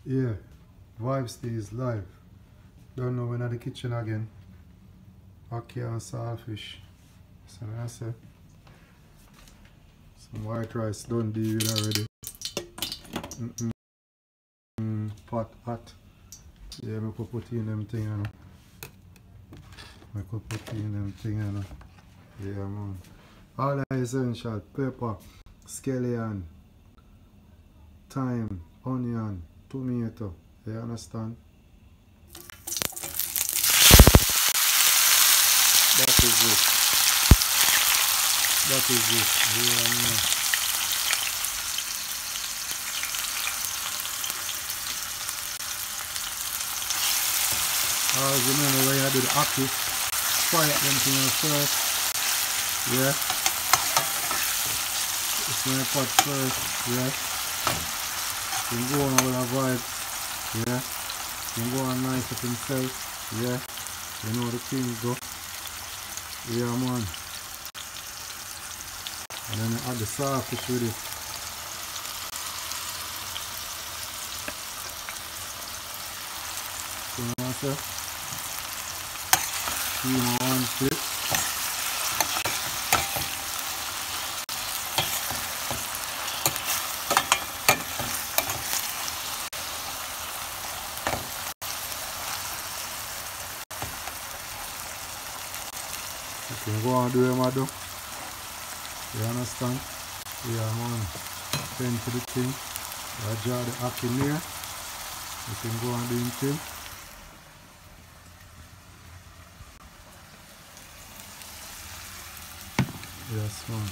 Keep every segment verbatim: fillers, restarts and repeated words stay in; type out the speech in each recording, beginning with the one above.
Yeah, Vibes is live. Don't know when at the kitchen again. Ackee and SaltFish. So I say some white rice done deal with already. Mm -mm. Mm, pot hot. Yeah, I could put in them thing, you know. I could put in them thing, you know. Yeah, man. All the essential: pepper, scallion, thyme, onion, tomato. You understand? That is it. That is it. Yeah, man. Always remember when you do the Ackee, fry up them things first. Yeah. It's my pot first. Yeah. You can go on with a vibe. Yeah. You can go on nice up himself. Yeah. You know the things go. Yeah, man. And then I add the saltfish with it. So I say, see my one flip. You can go and do what I do. You understand? Yeah, man. Pen to the thing. I draw the Ackee near. You can go and do the thing. Yes, man.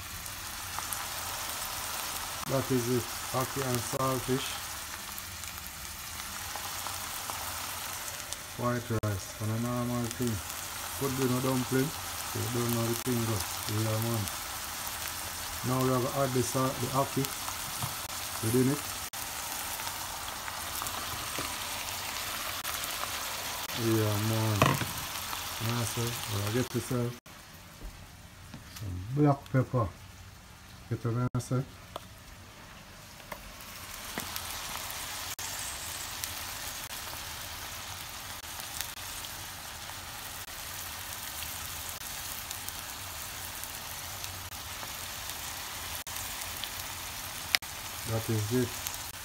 That is it. Ackee and SaltFish. White rice. And a normal thing. Could be no dumpling. You don't know the thing go. Yeah, man. Now we have to add the, salt, the Ackee within it. Yeah, man. Now, so I get yourself some black pepper. Get what I say? That is it.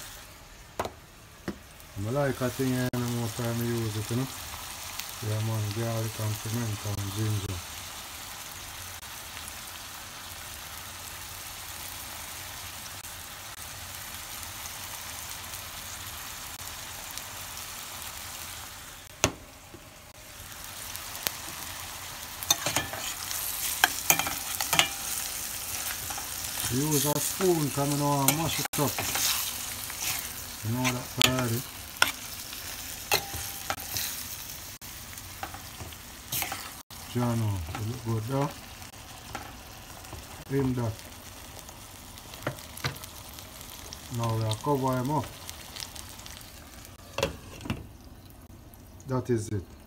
I like a thing here, no more time I use it, you know. Yeah, man, garlic and pimento and ginger. Use a spoon coming on and mash it up. You know that already. Jano, it look good there. Aim that. Now we are cover him up. That is it.